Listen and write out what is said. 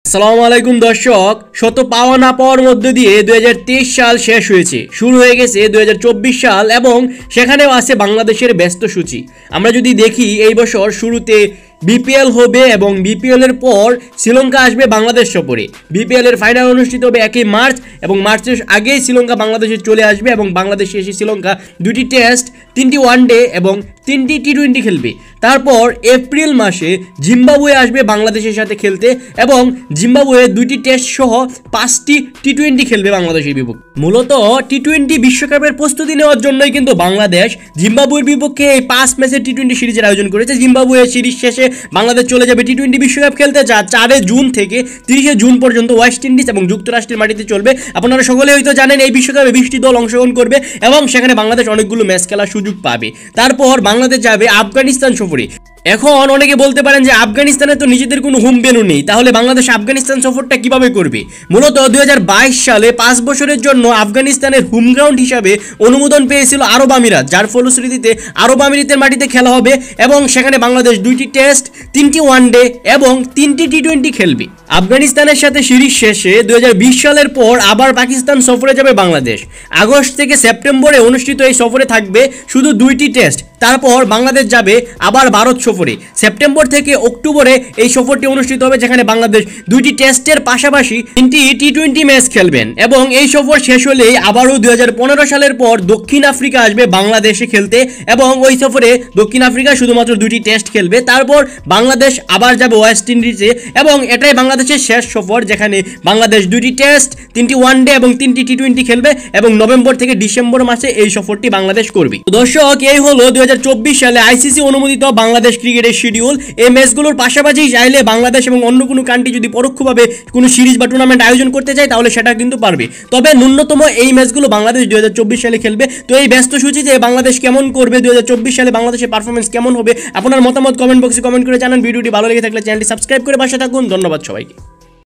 আসসালামু আলাইকুম দর্শক, শত পাওয়া না পাওয়ার মধ্য দিয়ে 2023 সাল শেষ হয়েছে, শুরু হয়ে গেছে 2024 সাল এবং সেখানেও আছে বাংলাদেশের ব্যস্ত সূচি। আমরা যদি দেখি এই বছর শুরুতে বিপিএল হবে এবং বিপিএল এর পর শ্রীলঙ্কা আসবে বাংলাদেশ সফরে। বিপিএল এর ফাইনাল অনুষ্ঠিত হবে 1 মার্চ এবং মার্চের আগেই শ্রীলঙ্কা বাংলাদেশে চলে আসবে এবং বাংলাদেশে এসে শ্রীলঙ্কা 2টি টেস্ট, 3টি ওয়ানডে এবং 3টি টি20 খেলবে। তারপর এপ্রিল মাসে জিম্বাবুয়ে আসবে বাংলাদেশের সাথে খেলতে এবং জিম্বাবুয়ে 2টি টেস্ট সহ 5টি টি20 খেলবে বাংলাদেশের বিপক্ষে। মূলত টি20 বিশ্বকাপের প্রস্তুতি নেওয়ার জন্যই কিন্তু বাংলাদেশ জিম্বাবুয়ের বিপক্ষে এই 5 ম্যাচের টি20 সিরিজের আয়োজন করেছে। জিম্বাবুয়ে সিরিজ শেষে বাংলাদেশ চলে যাবে টি20 বিশ্বকাপ খেলতে, যা 4 জুন থেকে 30 জুন পর্যন্ত ওয়েস্ট ইন্ডিজ এবং যুক্তরাষ্ট্রের মাটিতে চলবে। আপনারা সকলেই হয়তো জানেন এই বিশ্বকাপে 20টি দল অংশগ্রহণ করবে এবং সেখানে বাংলাদেশ অনেকগুলো ম্যাচ খেলার সুযোগ পাবে। তারপর বাংলাদেশ যাবে আফগানিস্তান সফরে। এখন অনেকে বলতে পারেন যে আফগানিস্তানে তো নিজেদের কোনো হোম ভেন্যু নেই, তাহলে বাংলাদেশ আফগানিস্তান সফরটা কিভাবে করবে? মূলত 2022 সালে 5 বছরের জন্য আফগানিস্তানের হোম গ্রাউন্ড হিসাবে অনুমোদন পেয়েছিল আরব আমিরাত, যার ফলশ্রুতিতে আরব আমিরাতের মাটিতে খেলা হবে এবং সেখানে বাংলাদেশ 2টি টেস্ট, 3টি ওয়ানডে এবং 3টি টি20 খেলবে। আফগানিস্তানের সাথে সিরিজ শেষে 2020 সালের পর আবার পাকিস্তান সফরে যাবে বাংলাদেশ। আগস্ট থেকে সেপ্টেম্বরে অনুষ্ঠিত এই সফরে থাকবে শুধু 2টি টেস্ট। তারপর বাংলাদেশ যাবে আবার ভারত সফরে। সেপ্টেম্বর থেকে অক্টোবরে এই সফরটি অনুষ্ঠিত হবে, যেখানে বাংলাদেশ 2টি টেস্টের পাশাপাশি 3টি টি20 ম্যাচ খেলবেন এবং এই সফর শেষ হলেই আবারও 2015 সালের পর দক্ষিণ আফ্রিকা আসবে বাংলাদেশে খেলতে এবং ওই সফরে দক্ষিণ আফ্রিকা শুধুমাত্র 2টি টেস্ট খেলবে। তারপর বাংলাদেশ আবার যাবে ওয়েস্ট ইন্ডিজে এবং এটাই বাংলাদেশের শেষ সফর, যেখানে বাংলাদেশ 2টি টেস্ট, 3টি ওয়ানডে এবং 3টি টি20 খেলবে এবং নভেম্বর থেকে ডিসেম্বর মাসে এই সফরটি বাংলাদেশ করবে। দর্শক, এই হলো 2024 সালে আইসিসি অনুমোদিত বাংলাদেশ ক্রিকেটের শিডিউল। এই ম্যাচগুলোর পাশাপাশি চাইলে বাংলাদেশ এবং অন্য কোনো কান্ট্রি যদি পরোক্ষভাবে কোনো সিরিজ বা টুর্নামেন্ট আয়োজন করতে চায় তাহলে সেটা কিন্তু পারবে, তবে ন্যূনতম এই ম্যাচগুলো বাংলাদেশ 2024 সালে খেলবে। তো এই ব্যস্ত সূচিতে বাংলাদেশ কেমন করবে, 2024 সালে বাংলাদেশের পারফরমেন্স কেমন হবে, আপনার মতামত কমেন্ট বক্সে কমেন্ট করে জানান। ভিডিওটি ভালো লেগে থাকলে চ্যানেলটি সাবস্ক্রাইব করে পাশে থাকুন। ধন্যবাদ সবাইকে।